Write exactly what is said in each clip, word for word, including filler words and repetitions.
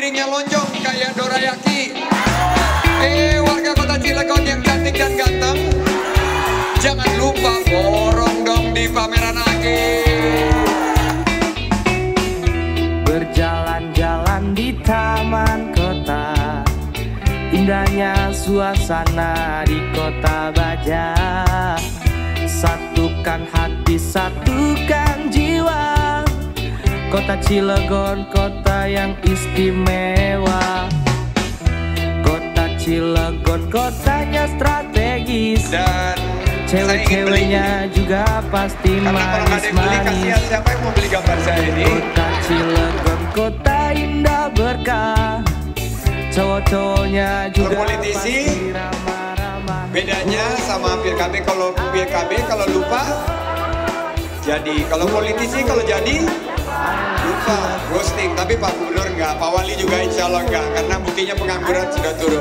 dirinya lonjong kayak dorayaki. Eh warga kota Cilegon yang cantik dan ganteng, jangan lupa borong dong di pameran lagi. Berjalan-jalan di taman kota, indahnya suasana di kota Baja. Satukan hati, satukan jiwa. Kota Cilegon, kota yang istimewa. Kota Cilegon, kotanya strategis. Dan cewek-ceweknya juga pasti manis-manis. Siapa yang mau beli gambar saya ini? Kota Cilegon, kota indah berkah. Cowok-cowoknya juga politisi, pasti ramah-ramah. bedanya sama P K B, kalau P K B kalau lupa jadi, kalau politisi kalau jadi lupa, ghosting. Tapi Pak Gubernur enggak, Pak Wali juga insya Allah enggak, karena buktinya pengangguran sudah turun.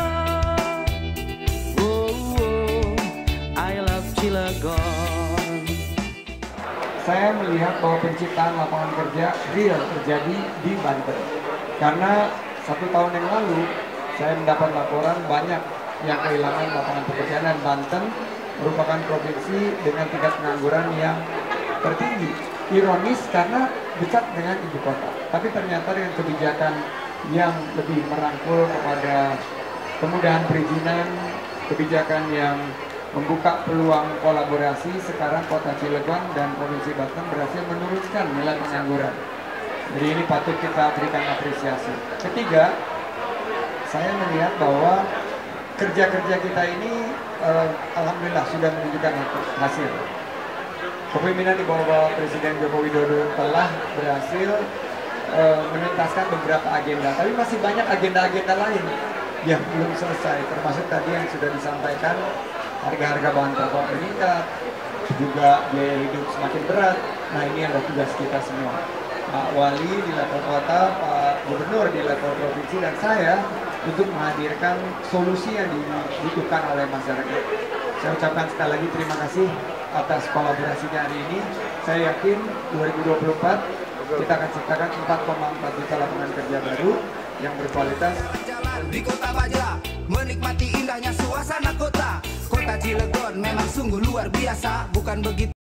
Cilegon. Saya melihat bahwa penciptaan lapangan kerja real terjadi di Banten. Karena satu tahun yang lalu saya mendapat laporan banyak yang kehilangan lapangan pekerjaan, dan Banten merupakan provinsi dengan tingkat pengangguran yang tertinggi. Ironis karena dekat dengan ibu kota. Tapi ternyata dengan kebijakan yang lebih merangkul kepada kemudahan perizinan, kebijakan yang membuka peluang kolaborasi, sekarang kota Cilegon dan provinsi Banten berhasil menurunkan nilai pengangguran. Jadi ini patut kita berikan apresiasi. Ketiga, saya melihat bahwa kerja-kerja kita ini eh, alhamdulillah sudah menunjukkan hasil. Kepemimpinan di bawah Presiden Joko Widodo telah berhasil eh, menuntaskan beberapa agenda, tapi masih banyak agenda-agenda lain yang belum selesai, termasuk tadi yang sudah disampaikan, harga-harga bahan pokok meningkat, juga biaya hidup semakin berat. Nah ini adalah tugas kita semua, Pak Wali di level kota, Pak Gubernur di level provinsi, dan saya untuk menghadirkan solusi yang dibutuhkan oleh masyarakat. Saya ucapkan sekali lagi terima kasih atas kolaborasinya hari ini. Saya yakin dua ribu dua puluh empat kita akan ciptakan empat koma empat juta lapangan kerja baru yang berkualitas. Di kota Baja, menikmati indahnya suasana kota. Kota Cilegon memang sungguh luar biasa, bukan begitu.